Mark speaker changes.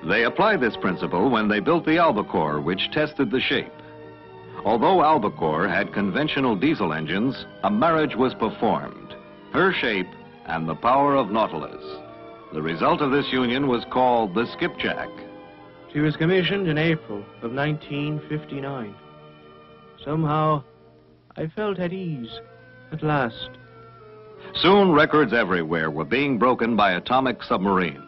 Speaker 1: They applied this principle when they built the Albacore, which tested the shape. Although Albacore had conventional diesel engines, a marriage was performed. Her shape and the power of Nautilus. The result of this union was called the Skipjack.
Speaker 2: She was commissioned in April of 1959. Somehow, I felt at ease at last.
Speaker 1: Soon, records everywhere were being broken by atomic submarines.